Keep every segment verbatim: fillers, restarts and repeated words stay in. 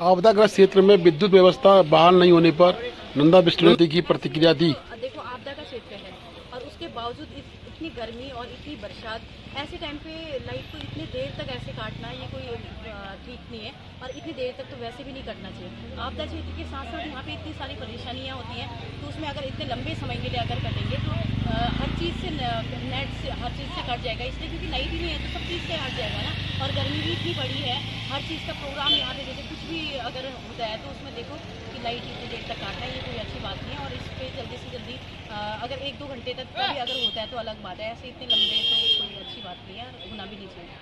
आपदाग्रस्त क्षेत्र में विद्युत व्यवस्था बहाल नहीं होने पर नंदा बिष्णुपति की प्रतिक्रिया दी। देखो, आपदा का क्षेत्र है और उसके बावजूद इतनी गर्मी और इतनी बरसात, ऐसे टाइम पे लाइट को इतनी देर तक ऐसे काटना ये कोई ठीक नहीं है और इतनी देर तक तो वैसे भी नहीं कटना चाहिए। आपदा क्षेत्र के साथ साथ यहाँ पे इतनी सारी परेशानियाँ होती हैं, तो उसमें अगर इतने लंबे समय के लिए अगर कटेंगे तो हर चीज़ से नेट से हर चीज़ से कट जाएगा, इसलिए क्योंकि लाइट ही नहीं है तो सब चीज़ से हट जाएगा ना। और गर्मी भी इतनी बड़ी है, हर चीज़ का प्रोग्राम यहाँ पे जैसे कुछ भी अगर होता है तो उसमें देखो कि लाइट इतनी देर तक काटना ये कोई अच्छी बात नहीं है। और इस पर जल्दी से जल्दी अगर एक दो घंटे तक भी अगर होता है तो अलग बात है, ऐसे इतने लंबे तो कोई अच्छी बात नहीं है, होना भी नहीं चाहिए।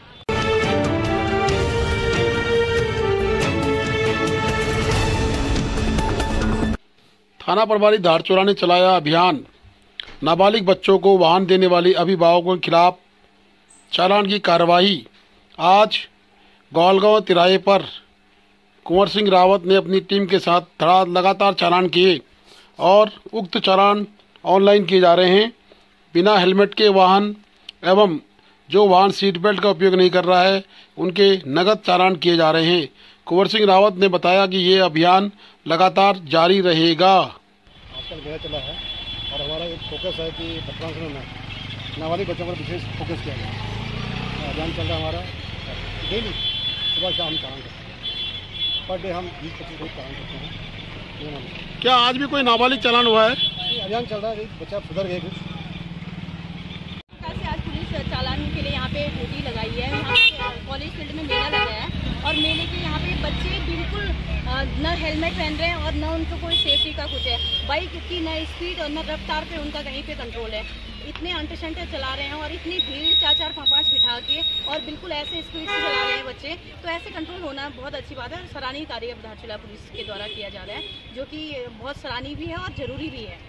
थाना प्रभारी धारचूला ने चलाया अभियान। नाबालिग बच्चों को वाहन देने वाले अभिभावकों के खिलाफ चालान की कार्रवाई। आज गौलगांव तिराहे पर कुंवर सिंह रावत ने अपनी टीम के साथ लगातार चालान किए और उक्त चालान ऑनलाइन किए जा रहे हैं। बिना हेलमेट के वाहन एवं जो वाहन सीट बेल्ट का उपयोग नहीं कर रहा है उनके नगद चालान किए जा रहे हैं। कुंवर सिंह रावत ने बताया कि ये अभियान लगातार जारी रहेगा। आजकल मेला चला है और हमारा एक फोकस है कि बच्चों में नाबालिग बच्चों पर विशेष फोकस किया जाए। अभियान चल रहा है हमारा डेली, सुबह शाम चालान करते हैं, पर डे हम बीस पच्चीस रोज चालान करते हैं। क्या आज भी कोई नाबालिग चालान हुआ है? अभियान चल रहा है, बच्चा सुधर गए कुछ। आज पुलिस चालान के लिए यहाँ पे ड्यूटी लगाई है। यहाँ कॉलेज फील्ड में मेला लगा है और मेले के यहाँ पे बच्चे बिल्कुल न हेलमेट पहन रहे हैं और न उनको कोई सेफ्टी का कुछ है। बाइक की न स्पीड और न रफ्तार पे उनका कहीं पे कंट्रोल है। इतने अंटर शंटर चला रहे हैं और इतनी भीड़ चार चार पाँच पाँच बिठा के और बिल्कुल ऐसे स्पीड से चला रहे हैं बच्चे, तो ऐसे कंट्रोल होना बहुत अच्छी बात है। सराहनीय कार्य धारचूला पुलिस के द्वारा किया जा रहा है, जो कि बहुत सराहनीय भी है और ज़रूरी भी है।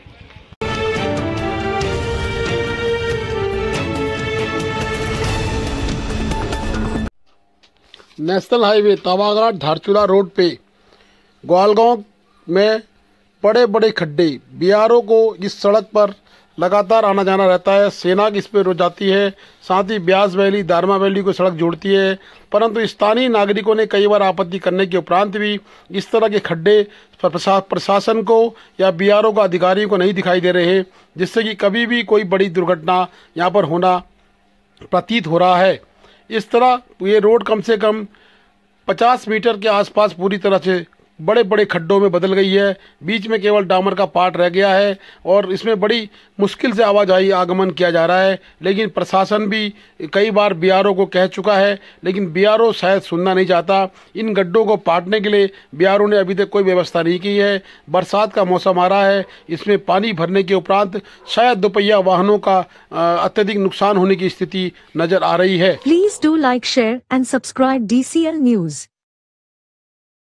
नेशनल हाईवे तवाघाट धारचूला रोड पे ग्वालगांव में बड़े बड़े खड्डे। बिहारों को इस सड़क पर लगातार आना जाना रहता है। सेना इस पर रोज जाती है, साथ ही ब्यास वैली दारमा वैली को सड़क जोड़ती है। परंतु स्थानीय नागरिकों ने कई बार आपत्ति करने के उपरांत भी इस तरह के खड्डे प्रशासन को या बिहारों को अधिकारियों को नहीं दिखाई दे रहे हैं, जिससे कि कभी भी कोई बड़ी दुर्घटना यहाँ पर होना प्रतीत हो रहा है। इस तरह ये रोड कम से कम पचास मीटर के आसपास पूरी तरह से बड़े बड़े खड्डों में बदल गई है। बीच में केवल डामर का पार्ट रह गया है और इसमें बड़ी मुश्किल से आवाजाही आगमन किया जा रहा है। लेकिन प्रशासन भी कई बार बीआरओ को कह चुका है, लेकिन बीआरओ शायद सुनना नहीं चाहता। इन गड्ढों को पाटने के लिए बीआरओ ने अभी तक कोई व्यवस्था नहीं की है। बरसात का मौसम आ रहा है, इसमें पानी भरने के उपरांत शायद दोपहिया वाहनों का अत्यधिक नुकसान होने की स्थिति नजर आ रही है। Please do like, share and subscribe D C L news.